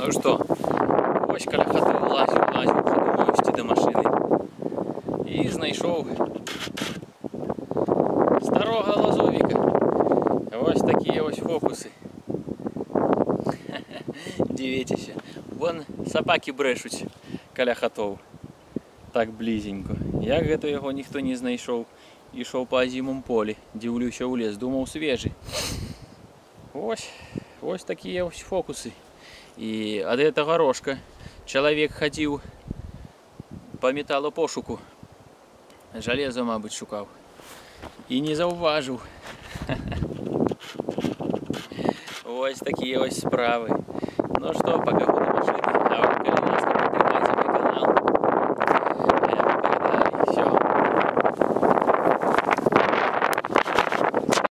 Ну что, ось каля хати лазю, думаю, йти до машини. І знайшов старого лозовика. Ось такі ось фокуси. Дивіться, вон собаки брешуть каля хатов. Так близенько. Як гэта його ніхто не знайшов. Ішов по озимому полі, дивлюся у лес, думав свіжий. Ось такі ось фокуси. І від этого рожка чоловік ходив по металопошуку. Железо, мабуть, шукав. І не зауважив. Ось такі ось справи. Ну що, пока.